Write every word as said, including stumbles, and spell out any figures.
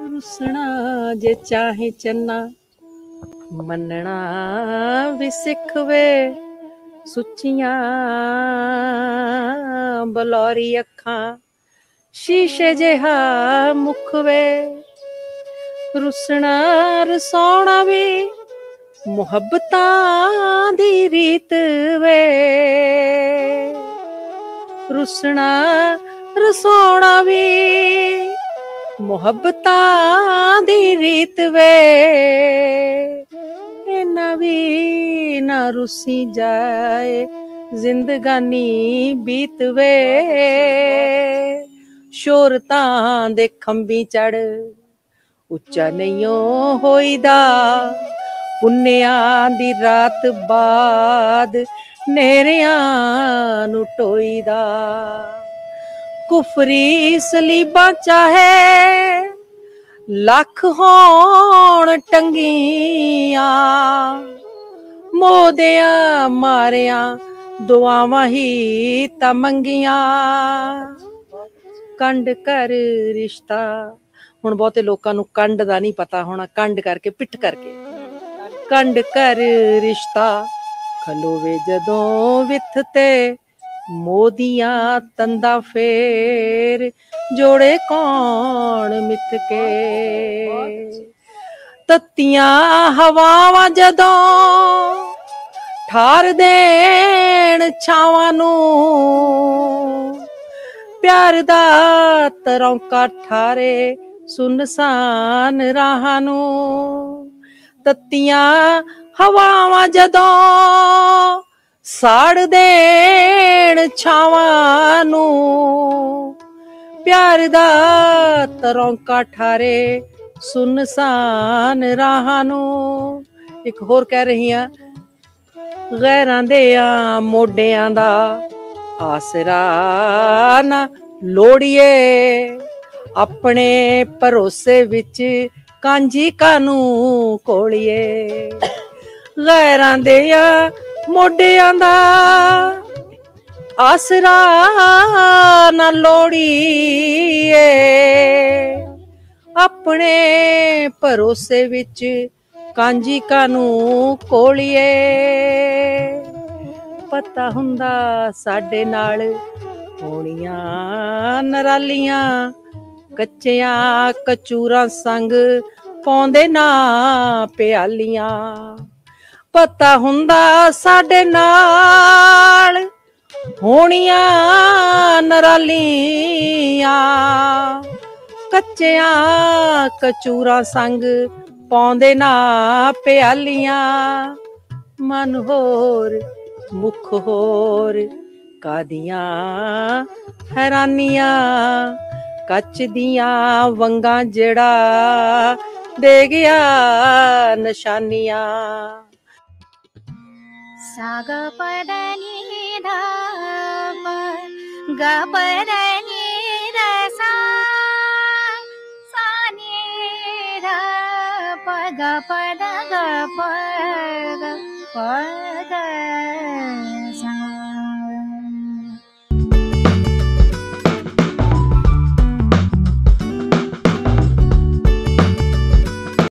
रुसना जे चाहे चन्ना मनना भी सिख वे सुचियां बलौरी अखां शीशे जिहा मुख वे रुसना रसौना भी मुहब्बतां दी रीत वे रुसना रसौना भी मुहब्बतां दी रीत वे इन्ना भी ना रुसी जाए जिंदगानी बीत वे शोहरतां दे खंबी चढ़ उच्चा नहीं होईदा पुन्नियां दी रात बाद नेरियां नू टोईदा कुफरी सलीबां चाहे लख होण टंगियां मोदियां मारियां दुआवां ही तां मंगियां कंड कर रिश्ता हुण बहुते लोकां नू कंड दा नहीं पता होना कंड करके पिट करके कंड कर रिश्ता खलोवे जदों विथ ते मोदियां तंदा फेर जोड़े कौन मिथ के तत्तियां हवावां जदों ठार देण छावां नू प्यार दा तरौंका ठारे सुनसान राहां नू तत्तियां हवावां जदों साड़ देण छावां नू प्यार दा तरौंका ठारे सुनसान राहां नू एक होर कह रही हां गैरां देयां मोढियां दा आसरा ना लोड़िए अपने भरोसे विच कांजी कानू कोलिए गैरां देयां मोढियां दा आसरा ना लोड़िए अपने भरोसे विच कांजी कानू कोलिए पता हुंदा साडे नाल होणियां नरालियां कच्चियां कचूरां संग पौंदे ना प्यालियां पता हुंदा साडे नाल होणियां नरालियां कच्चियां कचूरां संग पौंदे ना प्यालियां मन होर मुख होर कादियां हैरानियां कच दियां वंगां जेड़ा दे गया निशानियां सा ग प द नि ध प ग प द नि ध सा सा नि ध प ग प द ग प ग प